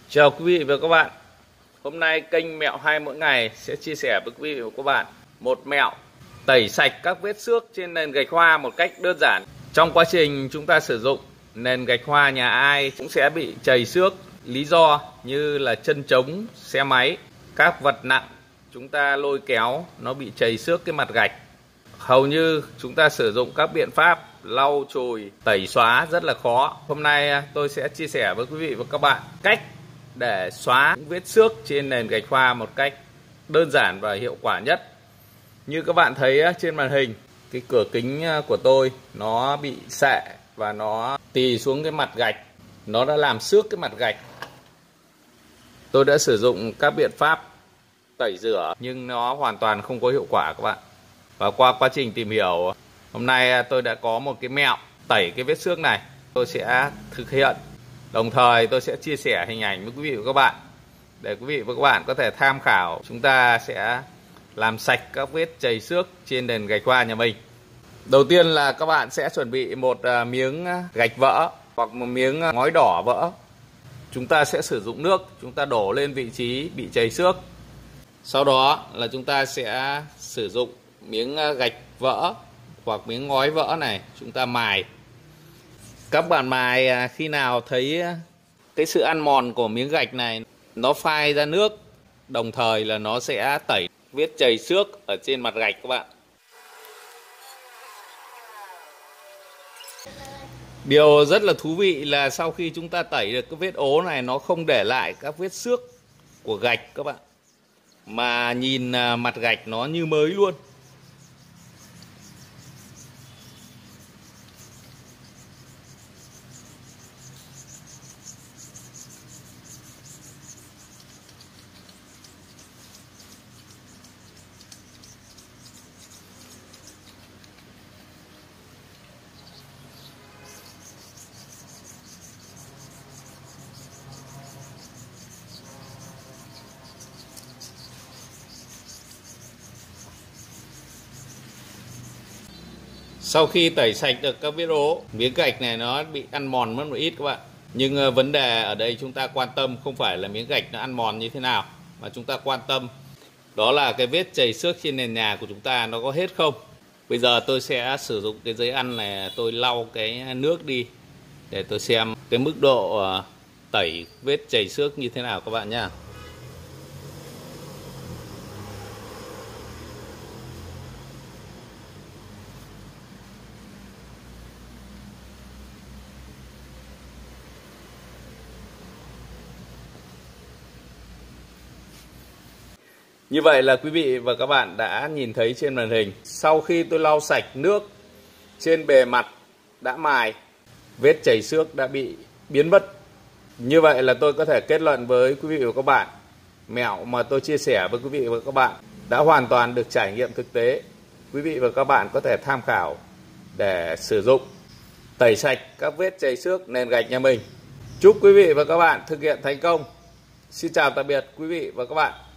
Chào quý vị và các bạn. Hôm nay kênh Mẹo Hay Mỗi Ngày sẽ chia sẻ với quý vị và các bạn một mẹo tẩy sạch các vết xước trên nền gạch hoa một cách đơn giản. Trong quá trình chúng ta sử dụng, nền gạch hoa nhà ai cũng sẽ bị trầy xước. Lý do như là chân trống xe máy, các vật nặng chúng ta lôi kéo nó bị trầy xước cái mặt gạch. Hầu như chúng ta sử dụng các biện pháp lau chùi, tẩy xóa rất là khó. Hôm nay tôi sẽ chia sẻ với quý vị và các bạn cách để xóa những vết xước trên nền gạch hoa một cách đơn giản và hiệu quả nhất. Như các bạn thấy trên màn hình, cái cửa kính của tôi nó bị xệ và nó tì xuống cái mặt gạch, nó đã làm xước cái mặt gạch. Tôi đã sử dụng các biện pháp tẩy rửa nhưng nó hoàn toàn không có hiệu quả các bạn. Và qua quá trình tìm hiểu, hôm nay tôi đã có một cái mẹo tẩy cái vết xước này. Tôi sẽ thực hiện, đồng thời tôi sẽ chia sẻ hình ảnh với quý vị và các bạn để quý vị và các bạn có thể tham khảo. Chúng ta sẽ làm sạch các vết trầy xước trên nền gạch hoa nhà mình. Đầu tiên là các bạn sẽ chuẩn bị một miếng gạch vỡ hoặc một miếng ngói đỏ vỡ. Chúng ta sẽ sử dụng nước, chúng ta đổ lên vị trí bị trầy xước. Sau đó là chúng ta sẽ sử dụng miếng gạch vỡ hoặc miếng ngói vỡ này, chúng ta mài. Các bạn mài khi nào thấy cái sự ăn mòn của miếng gạch này nó phai ra nước, đồng thời là nó sẽ tẩy vết trầy xước ở trên mặt gạch các bạn. Điều rất là thú vị là sau khi chúng ta tẩy được cái vết ố này, nó không để lại các vết xước của gạch các bạn, mà nhìn mặt gạch nó như mới luôn. Sau khi tẩy sạch được các vết ố, miếng gạch này nó bị ăn mòn mất một ít các bạn. Nhưng vấn đề ở đây chúng ta quan tâm không phải là miếng gạch nó ăn mòn như thế nào, mà chúng ta quan tâm đó là cái vết trầy xước trên nền nhà của chúng ta nó có hết không. Bây giờ tôi sẽ sử dụng cái giấy ăn này, tôi lau cái nước đi để tôi xem cái mức độ tẩy vết trầy xước như thế nào các bạn nhá. Như vậy là quý vị và các bạn đã nhìn thấy trên màn hình. Sau khi tôi lau sạch nước trên bề mặt đã mài, vết trầy xước đã bị biến mất. Như vậy là tôi có thể kết luận với quý vị và các bạn, mẹo mà tôi chia sẻ với quý vị và các bạn đã hoàn toàn được trải nghiệm thực tế. Quý vị và các bạn có thể tham khảo để sử dụng tẩy sạch các vết trầy xước nền gạch nhà mình. Chúc quý vị và các bạn thực hiện thành công. Xin chào tạm biệt quý vị và các bạn.